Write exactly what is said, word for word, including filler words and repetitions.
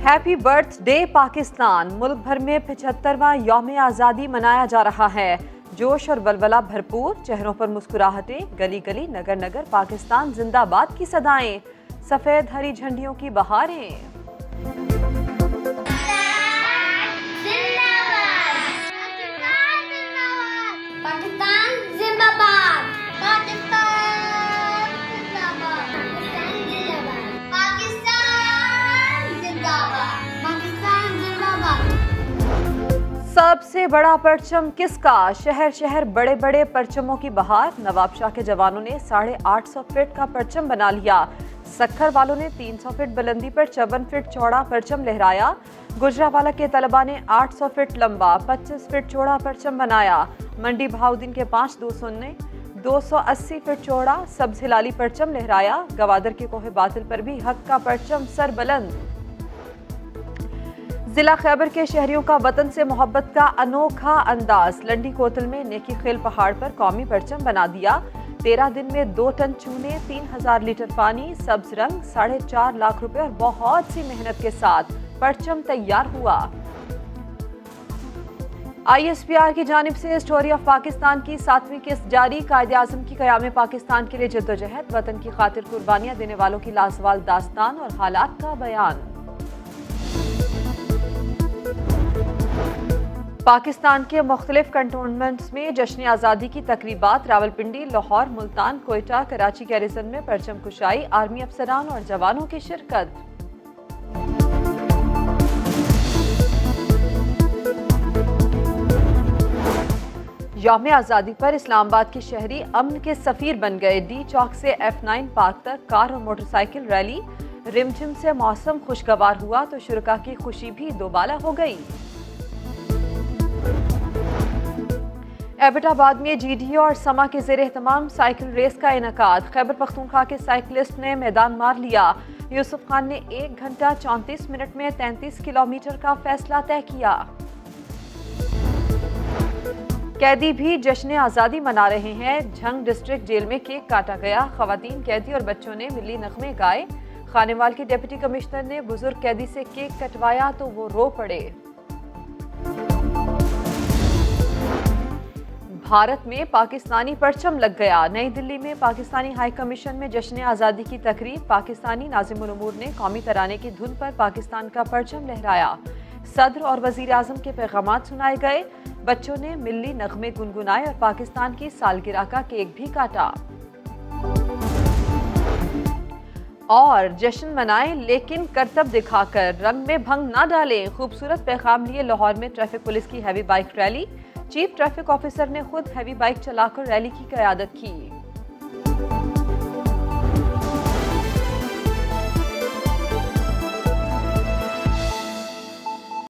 Happy birthday Pakistan. मुल्क भर में पचहत्तरवां यौम आज़ादी मनाया जा रहा है। जोश और बलबला भरपूर, चेहरों पर मुस्कुराहटें, गली गली नगर नगर पाकिस्तान जिंदाबाद की सदाएं, सफेद हरी झंडियों की बहारें। सबसे बड़ा परचम किसका? शहर शहर बड़े बड़े परचमों की बहार। नवाब शाह के जवानों ने साढ़े आठ सौ फीट का परचम बना लिया। सक्खर वालों ने तीन सौ फीट बुलंदी पर चौवन फीट चौड़ा परचम लहराया। गुजरावाला के तलबा ने आठ सौ फीट लंबा पच्चीस फीट चौड़ा परचम बनाया। मंडी बहाउद्दीन के पांच दो सौ ने दो सौ अस्सी फीट चौड़ा सब्ज हिलाली परचम लहराया। गवादर के कोहे बातिल पर भी हक का परचम सर बुलंद। जिला खैबर के शहरियों का वतन से मोहब्बत का अनोखा अंदाज। लंडी कोतल में नेकी खेल पहाड़ पर कौमी परचम बना दिया। तेरह दिन में दो टन चूने, तीन हजार लीटर पानी, सब्ज रंग, साढ़े चार लाख रुपए और बहुत सी मेहनत के साथ परचम तैयार हुआ। आई एस पी आर की जानिब से स्टोरी ऑफ पाकिस्तान की सातवीं किस्त जारी। कायदे आजम की क़याम पाकिस्तान के लिए जद्दोजहद, वतन की खातिर कुर्बानियां देने वालों की लाजवाल दास्तान और हालात का बयान। पाकिस्तान के मुख्तलिफ कंटोनमेंट्स में जश्न आज़ादी की तकरीबात। रावलपिंडी, लाहौर, मुल्तान, कोयटा, कराची गैरिसन में परचम कुशाई, आर्मी अफसरान और जवानों की शिरकत। यौम आज़ादी पर इस्लामाबाद के शहरी अमन के सफीर बन गए। डी चौक से एफ नाइन पार्क तक कार और मोटरसाइकिल रैली। रिमझिम से मौसम खुशगवार हुआ तो शुरका की खुशी भी दोबाला हो गई। एबटाबाद में जी डी ओ और समा के ज़ेर एहतमाम साइकिल रेस का इनेकाद। खैबर पख्तूनख्वा के साइकिलिस्ट ने मैदान मार लिया। यूसुफ खान ने एक घंटा चौंतीस मिनट में तैंतीस किलोमीटर का फैसला तय किया। कैदी भी जश्न आज़ादी मना रहे हैं। झंग डिस्ट्रिक्ट जेल में केक काटा गया। खवातीन, कैदी और बच्चों ने मिली नगमे गाए। खानेवाल के डिप्टी कमिश्नर ने बुजुर्ग कैदी से केक कटवाया तो वो रो पड़े। भारत में पाकिस्तानी परचम लग गया। नई दिल्ली में पाकिस्तानी हाई कमीशन में जश्न आज़ादी की तकरीब। पाकिस्तानी नाज़िमुल उमूर ने कौमी तराने की धुन पर पाकिस्तान का परचम लहराया। सदर और वजीर आजम के पैगामात सुनाए गए। बच्चों ने मिल्ली नगमे गुनगुनाए और पाकिस्तान की सालगिरह का केक भी काटा। और जश्न मनाएं लेकिन करतब दिखाकर, रंग में भंग ना डालें। खूबसूरत पैगाम लिए लाहौर में ट्रैफिक पुलिस की heavy bike rally. Chief traffic officer ने खुद हैवी बाइक चलाकर रैली की क़यादत की।